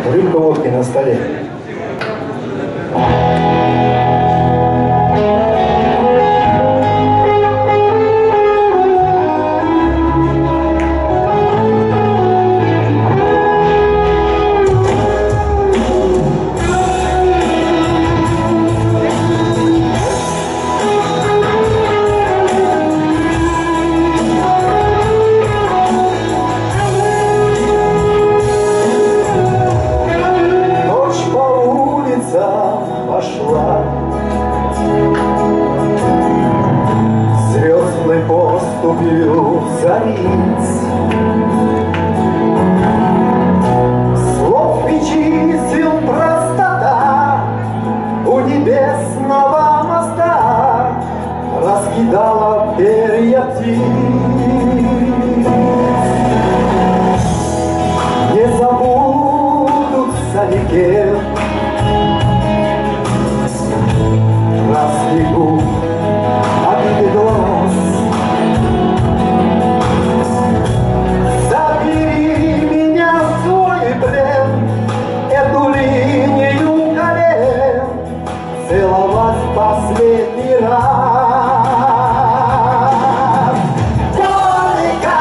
Рюмка водки на столе. Пошла звездной поступью цариц, слов перечислил простота у небесного моста раскидала перья птиц. Не забудутся никем на снегу обиды глаз. Забери меня в свой плен, эту линию колен целовать в последний раз. Только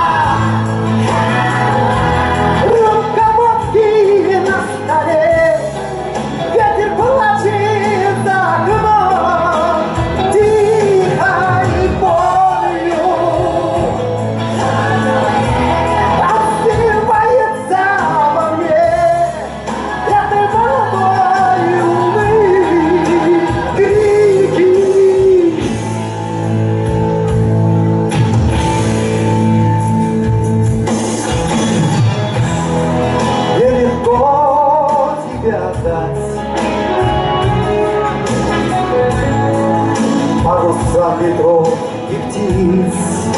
рюмка водки на столе, ветер плачет за окном, тихо и болью отзывается во мне этой молодой луны крики. Нелегко тебя отдать паруса ветров и птиц.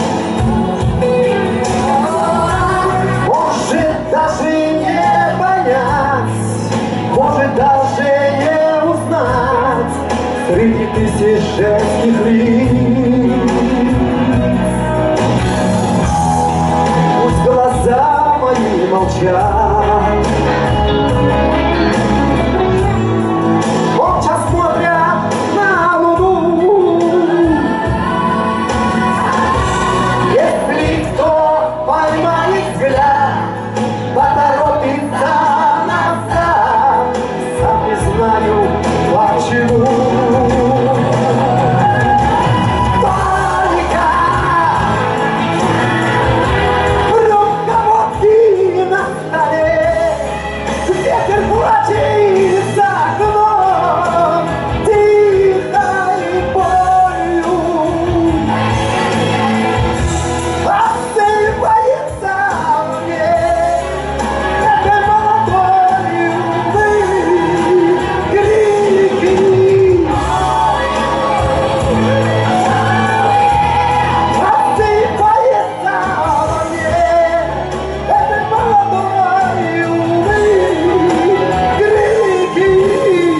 Может даже не понять, может даже не узнать среди тысяч женских лиц. Пусть глаза мои молчат, молча смотрят на луну. Если кто поймает взгляд, поторопится назад, сам не знаю почему. Только рюмка водки на столе, ветер плачет за окном, тихо и болью отзывается мне этой молодой луны крики. Отзывается мне этой молодой луны крики.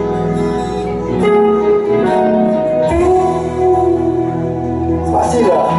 Спасибо.